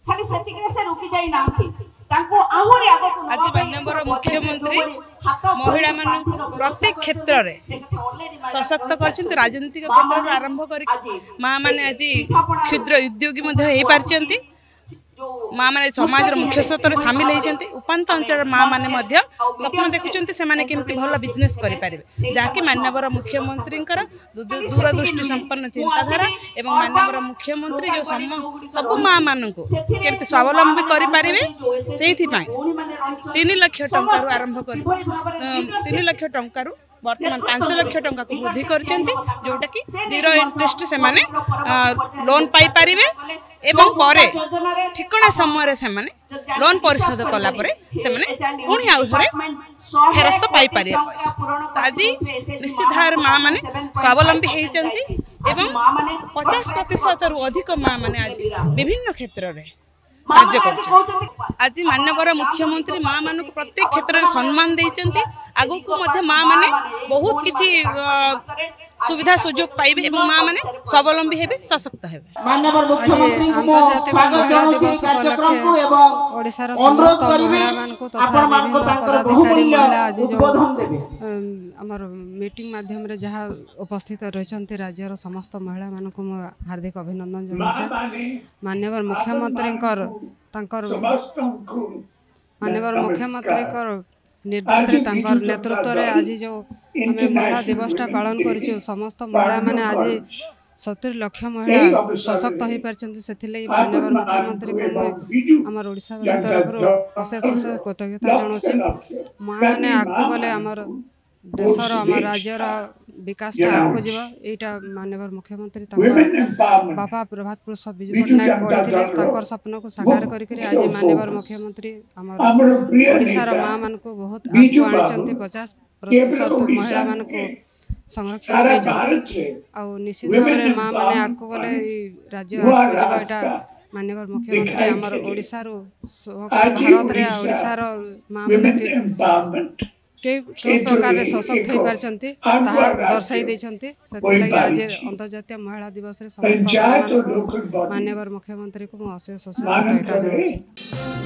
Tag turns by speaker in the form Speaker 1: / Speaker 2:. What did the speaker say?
Speaker 1: खाली सेतिके से रुकी जाई नांती तांको आहुरी आगो
Speaker 2: आज माननीय मुख्यमंत्री महिला मान प्रत्येक क्षेत्र रे सशक्त कर राजनीतिक क्षेत्र आरंभ कर माँ मैंने आज क्षुद्र उद्योगी पार्टी माँ मैंने समाज मुख्य स्रोत सामिल होती उपात अंचल माँ मैंने स्वप्न देखुं से केमती भल बिजनेस करें जहाँकि माननीय मुख्यमंत्री दूरदृष्टि संपन्न चिंताधारा एवं माननीय मुख्यमंत्री जो सब माँ मान केमती स्वावलंबी करें से 3 लाख टंका आरंभ कर 3 लाख टंका बर्तमान 5 लाख टंका को वृद्धि करछंती जोटा कि 0 इंटरेस्ट से माने लोन पाई परिवे एवं परे ठिकना समय से माने लोन परिशोध कला परे से माने पुणी आउ थरे फेरस्त पाई परिवे पैसा आज निश्चित भाव माँ माने स्वावलंबी होइचंती एवं 50% रु अधिक माँ माने आज विभिन्न क्षेत्र रे कार्य कर आज माननीय मुख्यमंत्री माँ मान प्रत्येक क्षेत्र में सम्मान देते आगु को माँ मैंने बहुत किसी सुविधा सुजोग पाइबे एवं माँ मैंने स्वावलंबी हेबे सशक्त हेबे।
Speaker 3: अंतर्जातीय महिला दिवस उपलक्षे ओडिशार समस्त महिला मानक तथा विभिन्न पदाधिकारी महिला आज जो आमर मीटिंग माध्यम रे जहाँ उपस्थित रही राज्यर समस्त महिला मानक हार्दिक अभिनंदन जनाऊे माननीय मुख्यमंत्री माननीय मुख्यमंत्री निर्देश नेतृत्व रे आज जो आम महिला दिवसटा पालन कर समस्त महिला माने आज 70 लाख महिला सशक्त हो पार्टी से माननीय मुख्यमंत्री को आम ओडावासी तरफ अशेष अशेष कृतज्ञता जनाऊे माँ मैंने आगू गले आमर देशर आम राज्यर विकास आगू जीवा माननीय मुख्यमंत्री बापा प्रभात पुरुष विजु पट्टनायक कहते स्वप्न को साकार करके आज माननीय मुख्यमंत्री आम ओडार माँ मान को बहुत आगू आनी 50% महिला मान को संरक्षण देते निश्चित भाव में माँ मैंने आगू गले राज्य आगू जावा माननीय मुख्यमंत्री आमर ओडार भारत रे ओडार माँ मैंने कई प्रकार सशक्त हो पार्टी दर्शाई देते आज अंतर्जातीय महिला दिवस समस्त माननीय मुख्यमंत्री को अशेष अशेष